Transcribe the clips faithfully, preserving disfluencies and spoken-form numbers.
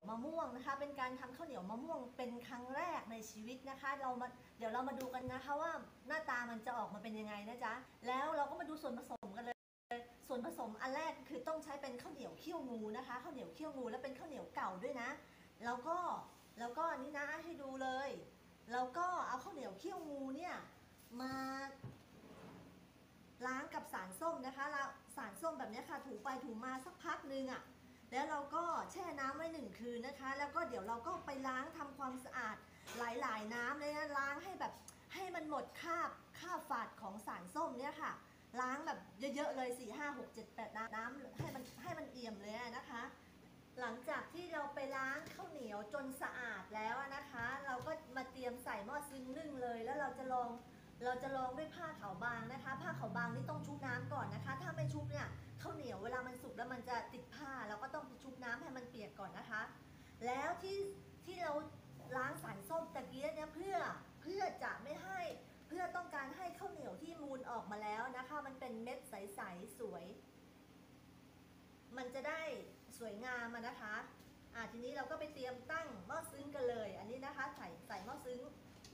มะม่วงนะคะเป็นการทำข้าวเหนียวมะม่วงเป็นครั้งแรกในชีวิตนะคะเรามาเดี๋ยวเรามาดูกันนะคะว่าหน้าตามันจะออกมาเป็นยังไงนะจ๊ะแล้วเราก็มาดูส่วนผสมกันเลยส่วนผสมอันแรกคือต้องใช้เป็นข้าวเหนียวเขี้ยวงูนะคะข้าวเหนียวเขี้ยวงูและเป็นข้าวเหนียวเก่าด้วยนะแล้วก็แล้วก็อันนี้นะให้ดูเลยแล้วก็เอาข้าวเหนียวเขี้ยวงูเนี่ยมาล้างกับสารส้มนะคะแล้วสารส้มแบบนี้ค่ะถูไปถูมาสักพักนึงอ่ะแล้วเราก็แช่น้ำไว้หนึ่งคืนนะคะแล้วก็เดี๋ยวเราก็ไปล้างทำความสะอาดหลายๆน้ำเลยนะล้างให้แบบให้มันหมดคราบคราบฝาดของสารส้มเนี่ยค่ะล้างแบบเยอะๆเลยสี่ห้าหกเจ็ดแปดน้ำให้มันให้มันเอี่ยมเลยนะคะหลังจากที่เราไปล้างข้าวเหนียวจนสะอาดแล้วนะคะเราก็มาเตรียมใส่หม้อซึ้งนึ่งเลยแล้วเราจะลองเราจะลองด้วยผ้าขาวบางนะคะผ้าขาวบางนี่ต้องชุบน้ำก่อนนะคะถ้าไม่ชุบเนี่ยข้าวเหนียวเวลามันสุกแล้วมันจะติดผ้าเราก็ต้องชุบน้ำให้มันเปียกก่อนนะคะแล้วที่ที่เราล้างสารส้มตะเกียบเนี่ยเพื่อเพื่อจะไม่ให้เพื่อต้องการให้ข้าวเหนียวที่มูลออกมาแล้วนะคะมันเป็นเม็ดใสๆสวยมันจะได้สวยงามนะคะอ่าทีนี้เราก็ไปเตรียมตั้งหม้อซึ้งกันเลยอันนี้นะคะใส่ใส่หม้อซึ้ง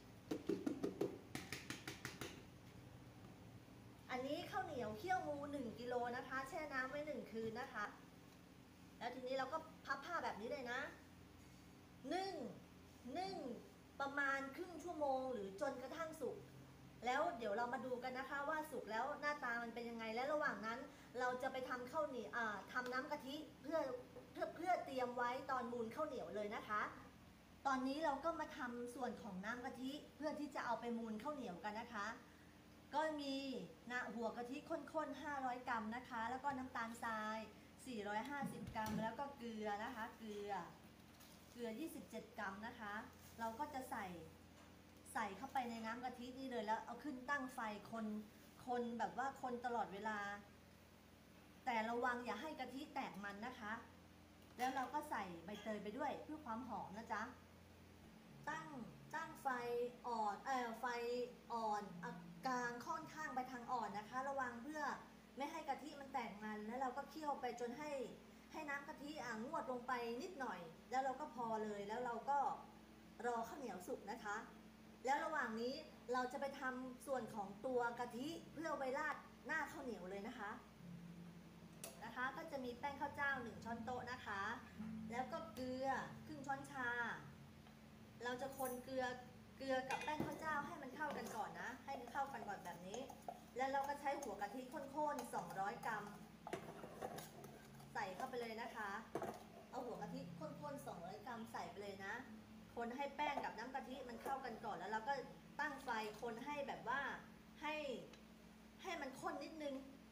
อันนี้ข้าวเหนียวเคี่ยวงูหนึ่งกิโลนะคะแช่น้ำไว้หนึ่งคืนนะคะแล้วทีนี้เราก็พับผ้าแบบนี้เลยนะนึ่งนึ่งประมาณครึ่งชั่วโมงหรือจนกระทั่งสุกแล้วเดี๋ยวเรามาดูกันนะคะว่าสุกแล้วหน้าตามันเป็นยังไงและระหว่างนั้นเราจะไปทำข้าวเหนียวอ่าทำน้ำกะทิเพื่อเพื่อเพื่อเตรียมไว้ตอนมูลข้าวเหนียวเลยนะคะตอนนี้เราก็มาทำส่วนของน้ำกะทิเพื่อที่จะเอาไปมูลข้าวเหนียวกันนะคะก็มีนะหัวกะทิข้นๆห้าร้อยกรัมนะคะแล้วก็น้ำตาลทรายสี่ร้อยห้าสิบกรัมแล้วก็เกลือนะคะเกลือเกลือยี่สิบเจ็ดกรัมนะคะเราก็จะใส่ใส่เข้าไปในน้ำกะทินี่เลยแล้วเอาขึ้นตั้งไฟคนคนแบบว่าคนตลอดเวลาแต่ระวังอย่าให้กะทิแตกมันนะคะแล้วเราก็ใส่ใบเตยไปด้วยเพื่อความหอมนะจ๊ะตั้งตั้งไฟอ่อนเออไฟอ่อนกลางค่อนข้างไปทางอ่อนนะคะระวังเพื่อไม่ให้กะทิมันแตกมันแล้วเราก็เคี่ยวไปจนให้ให้น้ำกะทิอ่างวดลงไปนิดหน่อยแล้วเราก็พอเลยแล้วเราก็รอข้าวเหนียวสุกนะคะแล้วระหว่างนี้เราจะไปทำส่วนของตัวกะทิเพื่อไว้ราดหน้าข้าวเหนียวเลยนะคะนะคะก็จะมีแป้งข้าวเจ้าหนึ่งช้อนโต๊ะนะคะแล้วก็เกลือครึ่งช้อนชาเราจะคนเกลือเกลือกับแป้งข้าวเจ้าให้มันเข้ากันก่อนนะให้มันเข้ากันก่อนแบบนี้แล้วเราก็ใช้หัวกะทิข้นๆสองร้อยกรัมใส่เข้าไปเลยนะคะเอาหัวกะทิข้นๆสองร้อยกรัมใส่ไปเลยนะคนให้แป้งกับน้ำกะทิมันเข้ากันก่อนแล้วเราก็ตั้งไฟคนให้แบบว่าให้ให้มันข้นนิดนึง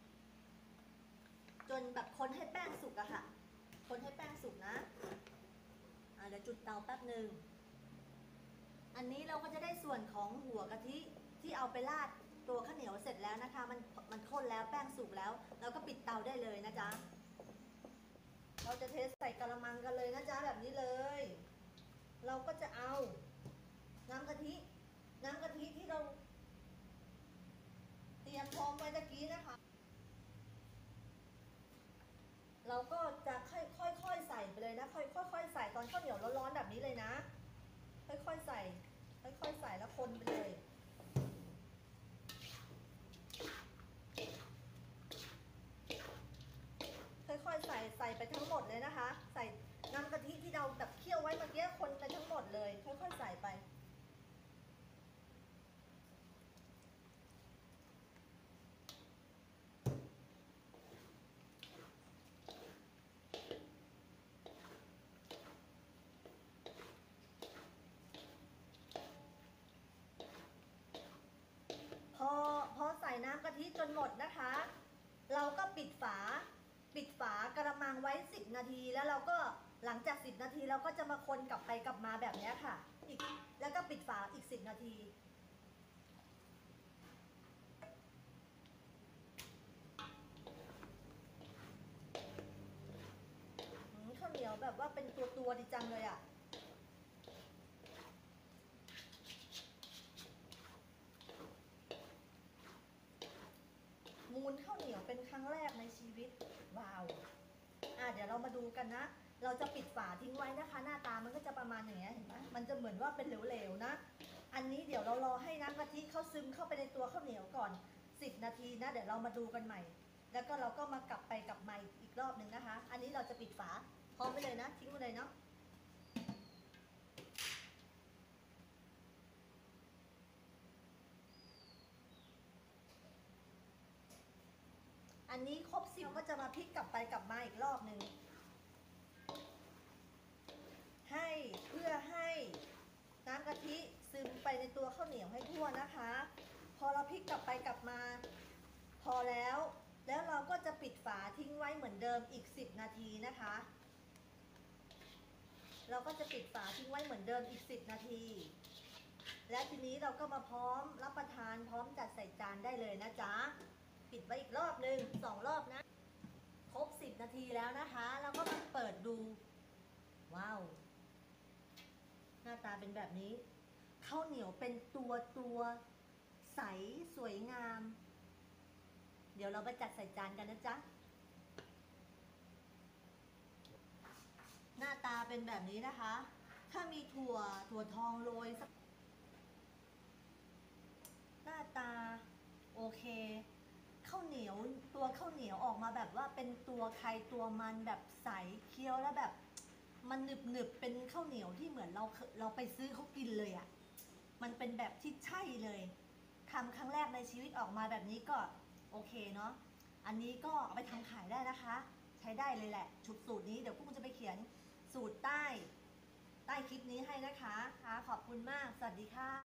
จนแบบคนให้แป้งสุกอะค่ะคนให้แป้งสุกนะอ่าเดี๋ยวจุดเตาแป๊บหนึ่งอันนี้เราก็จะได้ส่วนของหัวกะทิที่เอาไปราดตัวข้าวเหนียวเสร็จแล้วนะคะมันมันข้นแล้วแป้งสุกแล้วเราก็ปิดเตาได้เลยนะจ๊ะเราจะเทใส่กระมังกันเลยนะจ๊ะแบบนี้เลยเราก็จะเอาน้ำกะทิน้ำกะทิที่เราเตรียมพร้อมไว้ตะกี้นะคะเราก็จะค่อยๆใส่ไปเลยนะค่อยๆใส่ตอนข้าวเหนียวร้อนๆแบบนี้เลยนะค่อยๆใส่ค่อยๆใส่แล้วคนไปเลยค่อยๆใส่ใส่ไปทั้งหมดเลยนะคะใส่น้ำกะทิที่เราแบบเคี่ยวไว้เมื่อกี้คนไปทั้งหมดเลยค่อยๆใส่ไปพอพอใส่น้ำกะทิจนหมดนะคะเราก็ปิดฝาปิดฝากระมังไว้สิบนาทีแล้วเราก็หลังจากสิบนาทีเราก็จะมาคนกลับไปกลับมาแบบนี้ค่ะอีกแล้วก็ปิดฝาอีกสิบนาทีข้าวเหนียวแบบว่าเป็นตัวตัวดีจังเลยอ่ะมูลข้าวเหนียวเป็นครั้งแรกในชีวิตว้าวอ่ะเดี๋ยวเรามาดูกันนะเราจะปิดฝาทิ้งไว้นะคะหน้าประมาณอย่างเงี้ยเห็นไหมมันจะเหมือนว่าเป็นเหลวๆนะอันนี้เดี๋ยวเรารอให้น้ำกะทิเข้าซึมเข้าไปในตัวข้าวเหนียวก่อนสิบนาทีนะเดี๋ยวเรามาดูกันใหม่แล้วก็เราก็มากลับไปกลับมาอีกรอบหนึ่งนะคะ อันนี้เราจะปิดฝาพร้อมไปเลยนะทิ้งไว้เลยเนาะอันนี้ครบสิบก็จะมาพลิกกลับไปกลับมาอีกรอบหนึ่งให้เพื่อให้น้ำกะทิซึมไปในตัวข้าวเหนียวให้ทั่วนะคะ พอเราพลิกกลับไปกลับมาพอแล้วแล้วเราก็จะปิดฝาทิ้งไว้เหมือนเดิมอีกสิบนาทีนะคะเราก็จะปิดฝาทิ้งไว้เหมือนเดิมอีกสิบนาทีและทีนี้เราก็มาพร้อมรับประทานพร้อมจัดใส่จานได้เลยนะจ๊ะปิดไว้อีกรอบหนึ่งสองรอบนะครบสิบนาทีแล้วนะคะเราก็มาเปิดดูว้าวหน้าตาเป็นแบบนี้ข้าวเหนียวเป็นตัวตัวใสสวยงามเดี๋ยวเราไปจัดใส่จานกันนะจ๊ะหน้าตาเป็นแบบนี้นะคะถ้ามีถั่วถั่วทองโรยสักหน้าตาโอเคข้าวเหนียวตัวข้าวเหนียวออกมาแบบว่าเป็นตัวใครตัวมันแบบใสเคี้ยวแล้วแบบมันหนึบหนึบเป็นข้าวเหนียวที่เหมือนเราเราไปซื้อเขากินเลยอะ่ะมันเป็นแบบที่ใช่เลยทำครั้งแรกในชีวิตออกมาแบบนี้ก็โอเคเนาะอันนี้ก็เอาไปทำขายได้นะคะใช้ได้เลยแหละชุดสูตรนี้เดี๋ยวกุ้งจะไปเขียนสูตรใต้ใต้คลิปนี้ให้นะคะค่ะขอบคุณมากสวัสดีค่ะ